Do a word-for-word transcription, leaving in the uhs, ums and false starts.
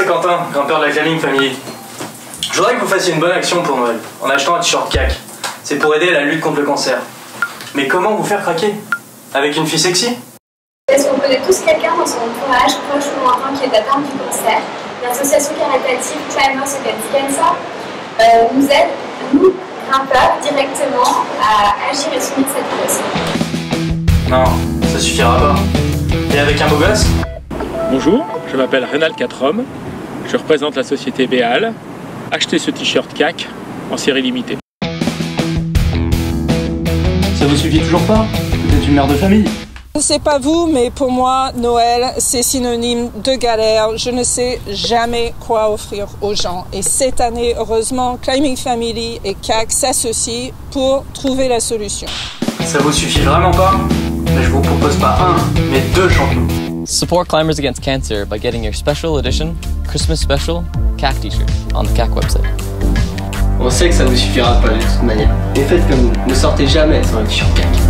Quentin, grimpeur de la Climbing Family. Je voudrais que vous fassiez une bonne action pour Noël, en achetant un t-shirt C A C. C'est pour aider à la lutte contre le cancer. Mais comment vous faire craquer? Avec une fille sexy? Est-ce qu'on connaît tous quelqu'un dans son entourage, proche ou lointain, qui est atteint du cancer? L'association caritative Climbers Against Cancer euh, nous aide, nous, grimpeurs, directement à agir et soutenir cette cause. Non, ça suffira pas. Et avec un beau gosse? Bonjour, je m'appelle Rénal Quatrom, je représente la société Béal. Achetez ce t-shirt C A C en série limitée. Ça vous suffit toujours pas? Vous êtes une mère de famille. Je ne sais pas vous, mais pour moi, Noël, c'est synonyme de galère. Je ne sais jamais quoi offrir aux gens. Et cette année, heureusement, Climbing Family et C A C s'associent pour trouver la solution. Ça vous suffit vraiment pas? Mais je vous propose pas un, mais deux champions. Support Climbers Against Cancer by getting your special edition Christmas special C A C t-shirt on the C A C website. On sait que ça ne vous suffira pas de toute manière. Mais faites comme nous, ne sortez jamais sans un t-shirt C A C.